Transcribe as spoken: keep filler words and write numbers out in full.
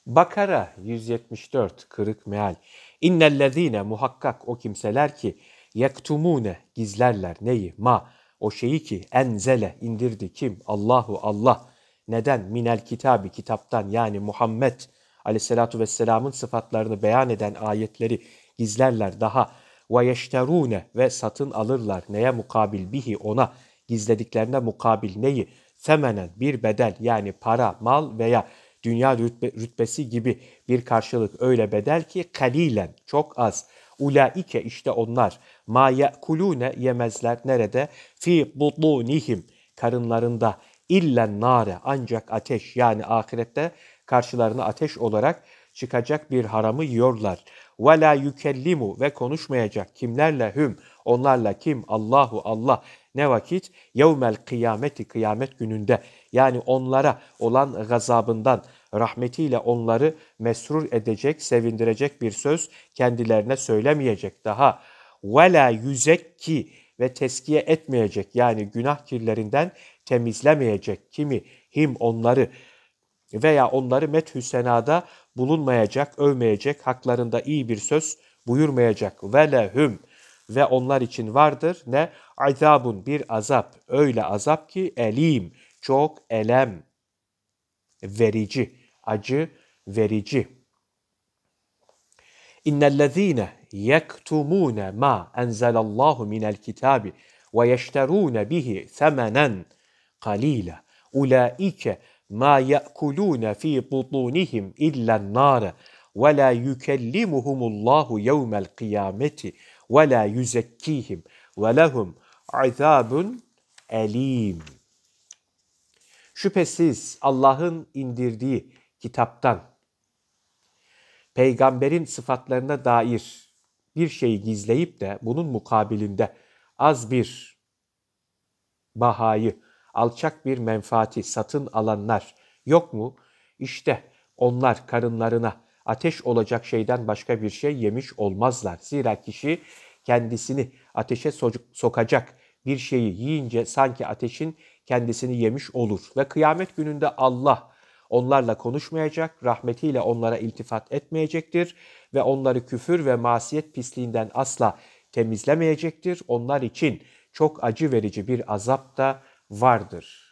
Bakara yüz yetmiş dört Kırık Meal. İnnellezîne muhakkak o kimseler ki yektumune gizlerler neyi? Ma o şeyi ki enzele indirdi kim? Allahu Allah. Neden? Minel kitabi kitaptan yani Muhammed Aleyhisselatu Vesselam'ın sıfatlarını beyan eden ayetleri gizlerler daha. Ve yeşterune ve satın alırlar neye mukabil bihi ona gizlediklerine mukabil neyi? Femenen bir bedel yani para, mal veya dünya rütbe, rütbesi gibi bir karşılık öyle bedel ki kalilen çok az. Ulaike işte onlar ma yekulune yemezler nerede? Fi butunihim karınlarında illen nare ancak ateş yani ahirette karşılarına ateş olarak çıkacak bir haramı yiyorlar. Ve la yükellimu ve konuşmayacak kimlerle hüm onlarla kim Allahu Allah ne vakit yevmel kıyameti kıyamet gününde yani onlara olan gazabından rahmetiyle onları mesrur edecek, sevindirecek bir söz kendilerine söylemeyecek daha. Ve la yüzekki ve teskiye etmeyecek yani günah kirlerinden temizlemeyecek kimi him onları veya onları methü senada bulunmayacak, övmeyecek, haklarında iyi bir söz buyurmayacak. Ve lehum ve onlar için vardır ne azabun bir azap öyle azap ki elim çok elem verici acı verici. İnnellezîne yektumûne mâ enzelallahu minel kitâbi ve yeşterûne bihi semenen qalîle. Ulaike mâ ye'kulûne fî butûnihim illen nâre ve lâ yükellimuhumullahu yevmel kıyameti ve lâ yüzekkîhim ve lehum azâbun elîm. Şüphesiz Allah'ın indirdiği kitaptan peygamberin sıfatlarına dair bir şeyi gizleyip de bunun mukabilinde az bir bahayı, alçak bir menfaati satın alanlar yok mu? İşte onlar karınlarına ateş olacak şeyden başka bir şey yemiş olmazlar. Zira kişi kendisini ateşe sokacak bir şeyi yiyince sanki ateşin kendisini yemiş olur. Ve kıyamet gününde Allah onlarla konuşmayacak, rahmetiyle onlara iltifat etmeyecektir ve onları küfür ve masiyet pisliğinden asla temizlemeyecektir. Onlar için çok acı verici bir azap da vardır.